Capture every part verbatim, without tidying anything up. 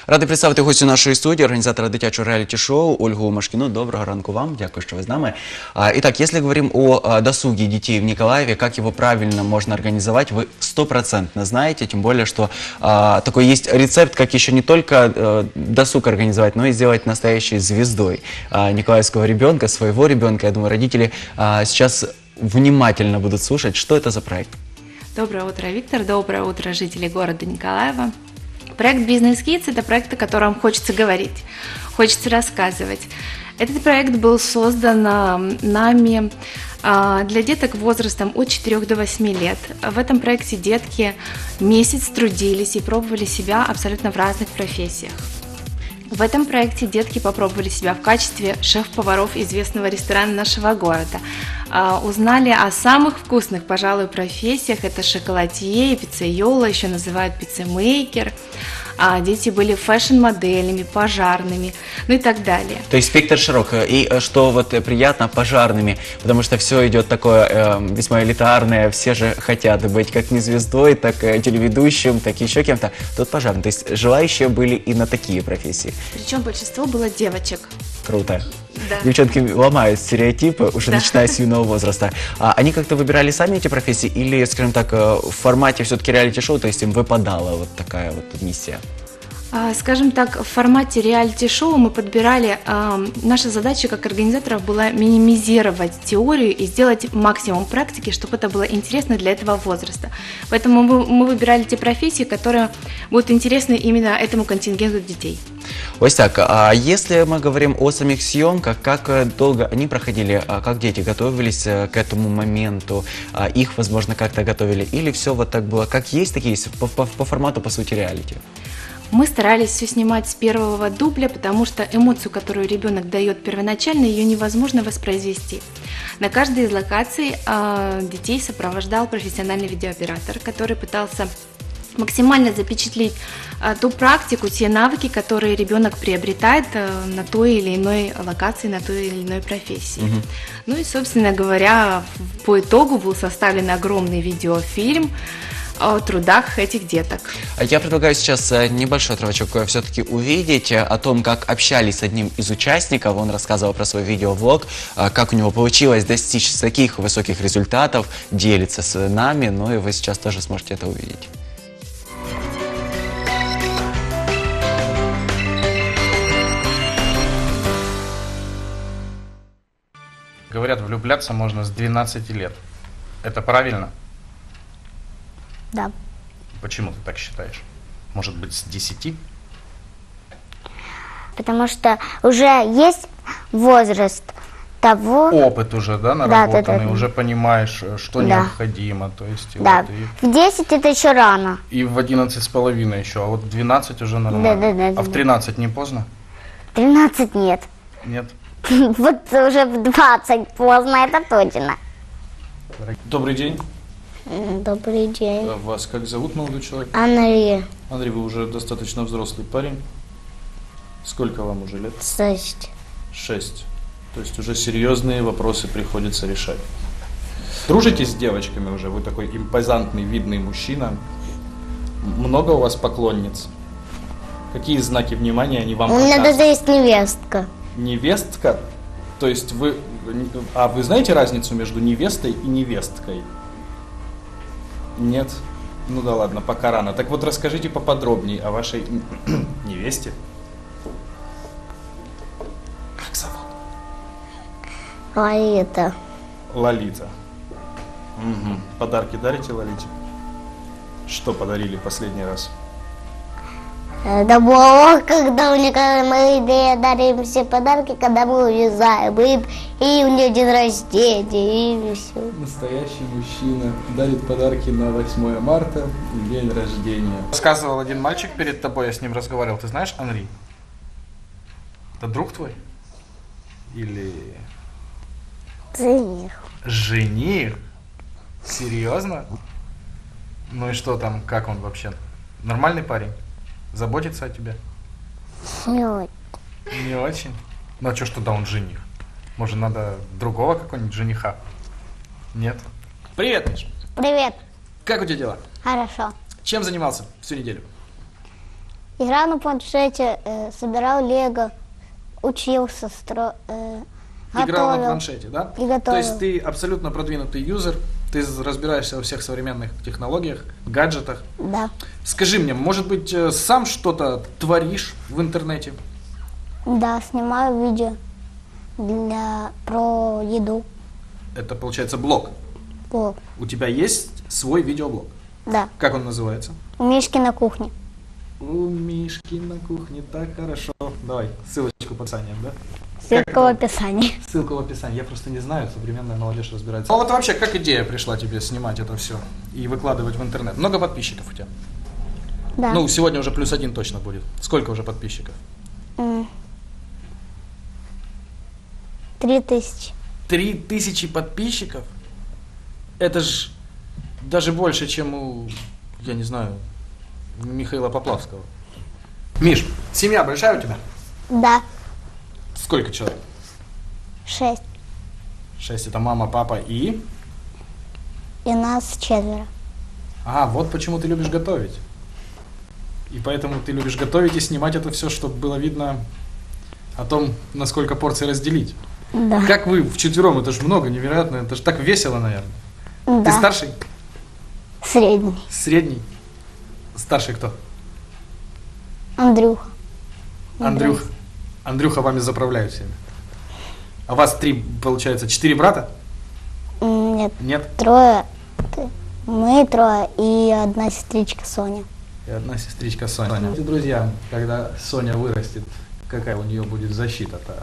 Радий представити гостю нашої студії, організатора дитячого реаліті-шоу Ольгу Машкину. Доброго ранку вам, дякую, что вы с нами. Итак, если говорим о досуге детей в Николаеве, как его правильно можно организовать, вы стопроцентно знаете, тем более, что такой есть рецепт, как еще не только досуг организовать, но и сделать настоящей звездой николаевского ребенка, своего ребенка. Я думаю, родители сейчас внимательно будут слушать, что это за проект. Доброе утро, Виктор. Доброе утро, жители города Николаева. Проект «Бизнес Kids» – это проект, о котором хочется говорить, хочется рассказывать. Этот проект был создан нами для деток возрастом от четырёх до восьми лет. В этом проекте детки месяц трудились и пробовали себя абсолютно в разных профессиях. В этом проекте детки попробовали себя в качестве шеф-поваров известного ресторана нашего города. Узнали о самых вкусных, пожалуй, профессиях. Это шоколадье и пиццейола, еще называют пиццемейкер. Дети были фэшн-моделями, пожарными, ну и так далее. То есть спектр широк. И что вот приятно, пожарными, потому что все идет такое э, весьма элитарное, все же хотят быть как не звездой, так и телеведущим, так и еще кем-то. Тут пожарным. То есть желающие были и на такие профессии. Причем большинство было девочек. Круто. Да. Девчонки ломают стереотипы, уже да. начиная с юного возраста. А они как-то выбирали сами эти профессии или, скажем так, в формате все-таки реалити-шоу, то есть им выпадала вот такая вот миссия? Скажем так, в формате реалити-шоу мы подбирали, э, наша задача как организаторов была минимизировать теорию и сделать максимум практики, чтобы это было интересно для этого возраста. Поэтому мы, мы выбирали те профессии, которые будут интересны именно этому контингенту детей. Ось так, а если мы говорим о самих съемках, как долго они проходили, как дети готовились к этому моменту, их, возможно, как-то готовили, или все вот так было, как есть, так есть, по, по, по формату, по сути, реалити? Мы старались все снимать с первого дубля, потому что эмоцию, которую ребенок дает первоначально, ее невозможно воспроизвести. На каждой из локаций э, детей сопровождал профессиональный видеооператор, который пытался максимально запечатлеть э, ту практику, те навыки, которые ребенок приобретает э, на той или иной локации, на той или иной профессии. Угу. Ну и, собственно говоря, по итогу был составлен огромный видеофильм о трудах этих деток. Я предлагаю сейчас небольшой отрывочек все-таки увидеть о том, как общались с одним из участников. Он рассказывал про свой видеовлог, как у него получилось достичь таких высоких результатов, делится с нами, ну и вы сейчас тоже сможете это увидеть. Говорят, влюбляться можно с двенадцати лет. Это правильно? Да. Почему ты так считаешь? Может быть, с десяти? Потому что уже есть возраст того... Опыт уже, да, наработанный, да, да, да. Уже понимаешь, что да. необходимо. То есть, да. вот, и... В десять это еще рано. И в одиннадцать с половиной еще, а вот в двенадцать уже нормально. Да, да, да, а да, в тринадцать не поздно? тринадцать нет. Нет? Вот уже в двадцать поздно, это точно. Добрый день. Добрый день. Вас как зовут, молодой человек? Андрей. Андрей, вы уже достаточно взрослый парень. Сколько вам уже лет? Шесть. Шесть. То есть уже серьезные вопросы приходится решать. Дружите с девочками уже? Вы такой импозантный, видный мужчина. Много у вас поклонниц? Какие знаки внимания они вам показывают? У меня даже есть невестка. Невестка? То есть вы... А вы знаете разницу между невестой и невесткой? Нет? Ну да ладно, пока рано. Так вот расскажите поподробнее о вашей невесте. Как зовут? Лолита. Лолита. Угу. Подарки дарите Лолите? Что подарили последний раз? Да было, когда у нее мы дарим все подарки, когда мы уезжаем, и, и у нее день рождения, и все. Настоящий мужчина дарит подарки на восьмое марта, день рождения. Рассказывал один мальчик перед тобой, я с ним разговаривал. Ты знаешь Анри? Это друг твой? Или... Жених. Жених? Серьезно? Ну и что там, как он вообще? Нормальный парень? Заботится о тебе? Не очень. Не очень? Ну а что ж тогда он жених? Может, надо другого какого-нибудь жениха? Нет? Привет, Миш. Привет. Как у тебя дела? Хорошо. Чем занимался всю неделю? Играл на планшете, э, собирал лего, учился, стро... э, Играл на готовил. планшете, да? И готовил. То есть ты абсолютно продвинутый юзер, ты разбираешься во всех современных технологиях, гаджетах. Да. Скажи мне, может быть, э, сам что-то творишь в интернете? Да, снимаю видео для... про еду. Это, получается, блог. Вот. У тебя есть свой видеоблог. Да. Как он называется? У Мишки на кухне. У Мишки на кухне, так хорошо. Давай, ссылочку под описанием, да? Ссылка в описании. Ссылка в описании. Я просто не знаю, современная молодежь разбирается. А вот вообще, как идея пришла тебе снимать это все и выкладывать в интернет? Много подписчиков у тебя? Да. Ну, сегодня уже плюс один точно будет. Сколько уже подписчиков? М. Три тысячи. Три тысячи подписчиков? Это ж даже больше, чем у, я не знаю, Михаила Поплавского. Миш, семья большая у тебя? Да. Сколько человек? Шесть. Шесть. Это мама, папа и... И нас четверо. А, вот почему ты любишь готовить. И поэтому ты любишь готовить и снимать это все, чтобы было видно о том, насколько порций разделить. Да. Как вы вчетвером? Это же много, невероятно. Это же так весело, наверное. Да. Ты старший? Средний. Средний? Старший кто? Андрюха. Андрюх. Андрюха вами заправляет всеми. А у вас три, получается, четыре брата? М, Нет, Нет? трое. Т- Мы трое и одна сестричка Соня. И одна сестричка Соня. Соня. Друзья, когда Соня вырастет, какая у нее будет защита-то?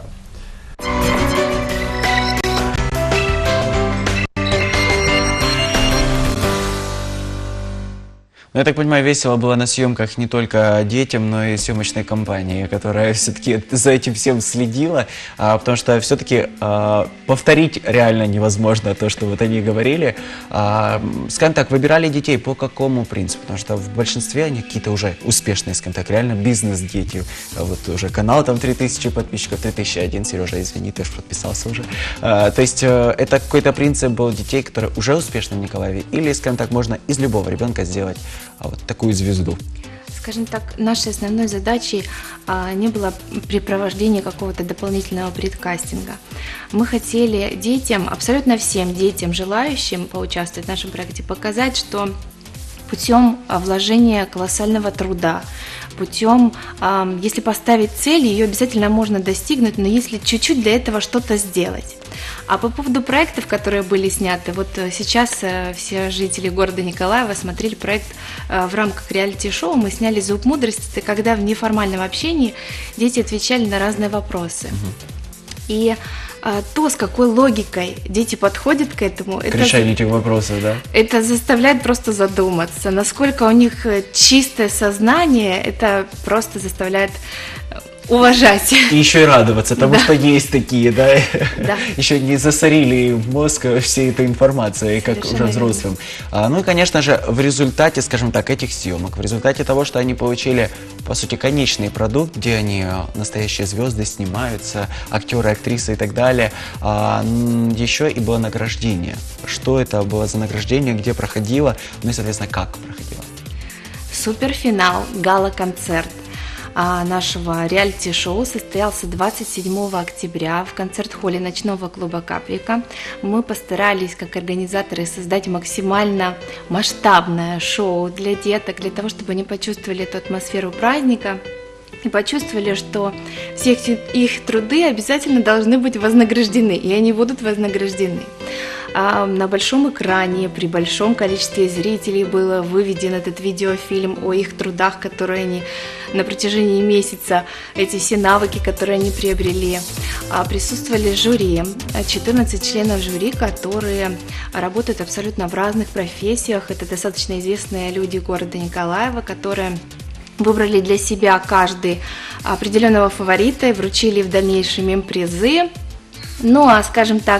Ну, я так понимаю, весело было на съемках не только детям, но и съемочной компании, которая все-таки за этим всем следила, а, потому что все-таки а, повторить реально невозможно то, что вот они говорили. А, скажем так, выбирали детей по какому принципу? Потому что в большинстве они какие-то уже успешные, скажем так, реально бизнес-дети. А вот уже канал там три тысячи подписчиков, три тысячи один, Сережа, извини, ты же подписался уже. А, то есть э, это какой-то принцип был детей, которые уже успешны в Николаеве, или, скажем так, можно из любого ребенка сделать а вот такую звезду? Скажем так, нашей основной задачей а, не было препровождение какого-то дополнительного предкастинга. Мы хотели детям, абсолютно всем детям, желающим поучаствовать в нашем проекте, показать, что путем а, вложения колоссального труда, путем, а, если поставить цель, ее обязательно можно достигнуть, но если чуть-чуть для этого что-то сделать. А по поводу проектов, которые были сняты, вот сейчас все жители города Николаева смотрели проект в рамках реалити-шоу. Мы сняли «Зуб мудрости», когда в неформальном общении дети отвечали на разные вопросы. И а, то, с какой логикой дети подходят к этому, К это, решению этих вопросов, да? это заставляет просто задуматься, насколько у них чистое сознание, это просто заставляет уважать. И еще и радоваться тому, Да. что есть такие, да? Да. Еще не засорили мозг всей этой информацией, как Совершенно уже взрослым. А, ну и, конечно же, в результате, скажем так, этих съемок, в результате того, что они получили, по сути, конечный продукт, где они а, настоящие звезды, снимаются, актеры, актрисы и так далее, а, м, еще и было награждение. Что это было за награждение, где проходило, ну и, соответственно, как проходило? Суперфинал, гала-концерт а, нашего реалити-шоу состоялся двадцать седьмого октября в концерт-холле ночного клуба «Каприка». Мы постарались, как организаторы, создать максимально масштабное шоу для деток, для того, чтобы они почувствовали эту атмосферу праздника и почувствовали, что все их, их труды обязательно должны быть вознаграждены, и они будут вознаграждены. А на большом экране при большом количестве зрителей был выведен этот видеофильм о их трудах, которые они на протяжении месяца, эти все навыки, которые они приобрели. А присутствовали жюри, четырнадцать членов жюри, которые работают абсолютно в разных профессиях. Это достаточно известные люди города Николаева, которые выбрали для себя каждый определенного фаворита и вручили в дальнейшем им призы. Ну а, скажем так,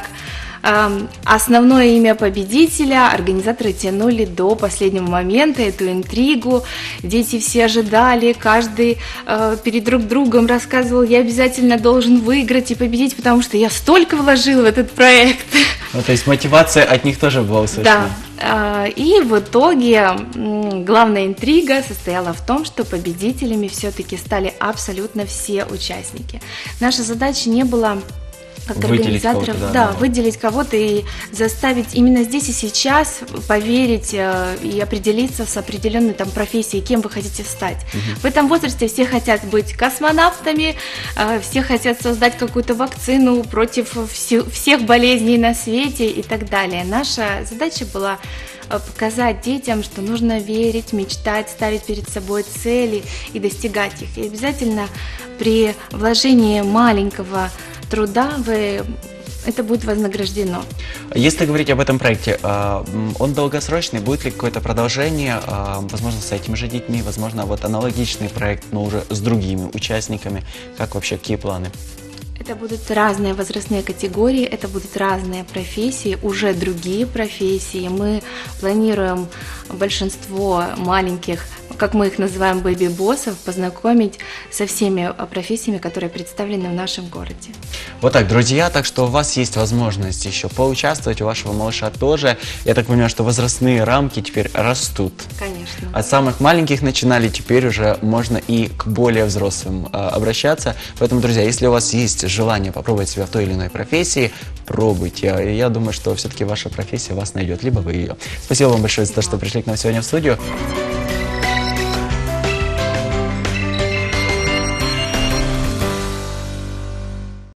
основное имя победителя организаторы тянули до последнего момента, эту интригу. Дети все ожидали, каждый э, перед друг другом рассказывал: я обязательно должен выиграть и победить, потому что я столько вложил в этот проект. Ну, то есть мотивация от них тоже была услышана. Да, А, И в итоге м, главная интрига состояла в том, что победителями все-таки стали абсолютно все участники. Наша задача не была как Выделить организаторов, кого-то, да, да, одного. выделить кого-то и заставить именно здесь и сейчас поверить э, и определиться с определенной там профессией, кем вы хотите стать. В этом возрасте все хотят быть космонавтами, э, все хотят создать какую-то вакцину против все- всех болезней на свете и так далее. Наша задача была э, показать детям, что нужно верить, мечтать, ставить перед собой цели и достигать их. И обязательно при вложении маленького труда вы, это будет вознаграждено. Если говорить об этом проекте, а, м, он долгосрочный, будет ли какое-то продолжение, а, возможно, с этими же детьми, возможно, вот аналогичный проект, но уже с другими участниками, как вообще, какие планы? Это будут разные возрастные категории, это будут разные профессии, уже другие профессии. Мы планируем большинство маленьких, как мы их называем, бэби-боссов, познакомить со всеми профессиями, которые представлены в нашем городе. Вот так, друзья, так что у вас есть возможность еще поучаствовать, у вашего малыша тоже. Я так понимаю, что возрастные рамки теперь растут. Конечно. От самых маленьких начинали, теперь уже можно и к более взрослым э, обращаться. Поэтому, друзья, если у вас есть желание попробовать себя в той или иной профессии, пробуйте. Я думаю, что все-таки ваша профессия вас найдет, либо вы ее. Спасибо вам большое за то, что пришли к нам сегодня в студию.